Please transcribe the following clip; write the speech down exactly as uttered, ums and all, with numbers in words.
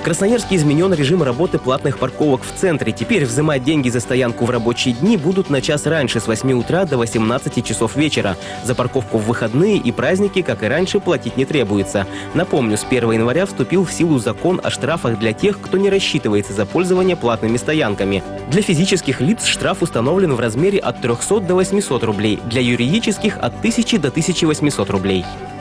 Красноярске изменен режим работы платных парковок в центре. Теперь взимать деньги за стоянку в рабочие дни будут на час раньше, с восьми утра до восемнадцати часов вечера. За парковку в выходные и праздники, как и раньше, платить не требуется. Напомню, с первого января вступил в силу закон о штрафах для тех, кто не рассчитывается за пользование платными стоянками. Для физических лиц штраф установлен в размере от трёхсот до восьмисот рублей, для юридических – от тысячи до тысячи восьмисот рублей.